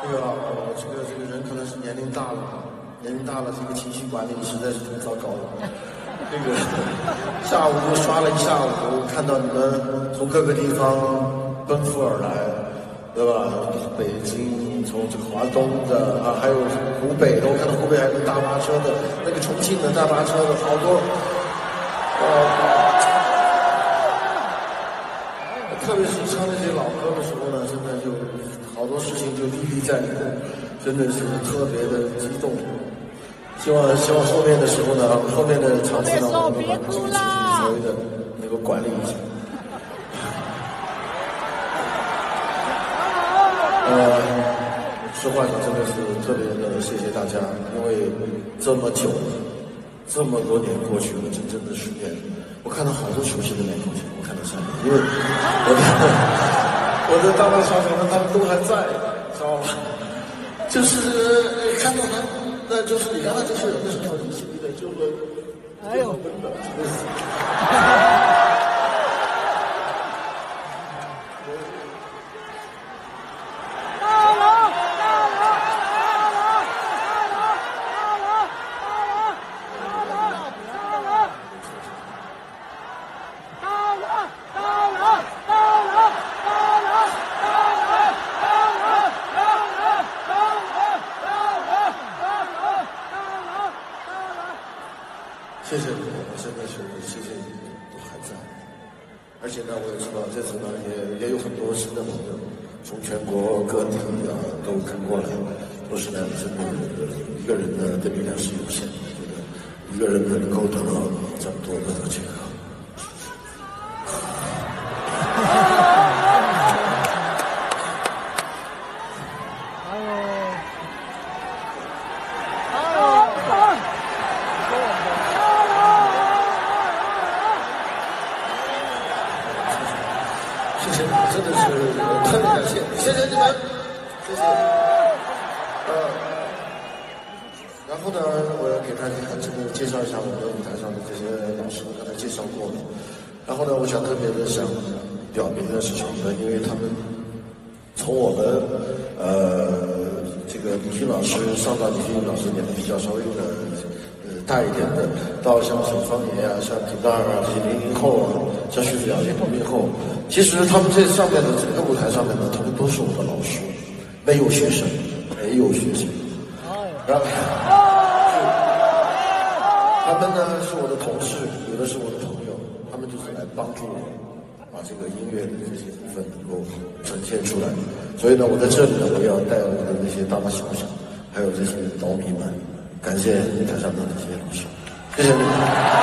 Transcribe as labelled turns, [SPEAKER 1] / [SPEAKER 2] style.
[SPEAKER 1] 这个人可能是年龄大了，这个情绪管理实在是挺糟糕的。这个下午就刷了一下午，看到你们从各个地方奔赴而来，对吧？北京，从这个华东的啊，还有湖北的，我看到湖北还有大巴车的，那个重庆的大巴车的好多，特别是唱那些老歌的时候呢，真的就好多事情就历历在目，真的是特别的激动。希望后面的时候呢，后面的场次呢，我们把这个情绪稍微的能够管理一下。实话讲，真的是特别的谢谢大家，因为这么久，这么多年过去了，整整的10年，我看到好多熟悉的脸孔，我看到下面，因为我的大大小小们他们都还在，知道吗？就是看到他，那就是你看到这些人的时候，你心里的就会，哎呦，真的，真的是。谢谢你们，真的是谢谢你们都还在，而且呢，我也知道这次呢也有很多新的朋友从全国各地啊都跟过来，都是呢真的一个人的力量是有限的，一个人能够得到这么多的结合。谢谢你们，真的是特别感谢，谢谢你们，谢谢。然后呢，我要给大家真的介绍一下我们舞台上的这些老师，我刚才介绍过了。然后呢，我想特别的想表明的是什么呢？因为他们从我们这个李迅老师上到李迅老师年龄比较稍微的大一点的，到像沈方言啊、像皮蛋啊这些00后啊，像徐子阳这些90后，其实他们这上面的整个舞台上面呢，他们都是我的老师，没有学生，没有学生。然后他们呢是我的同事，有的是我的朋友，他们就是来帮助我把这个音乐的这些部分能够呈现出来。所以呢，我在这里呢，我要带我的那些大大小小，还有这些岛迷们。感谢台上的这些老师，谢谢你们。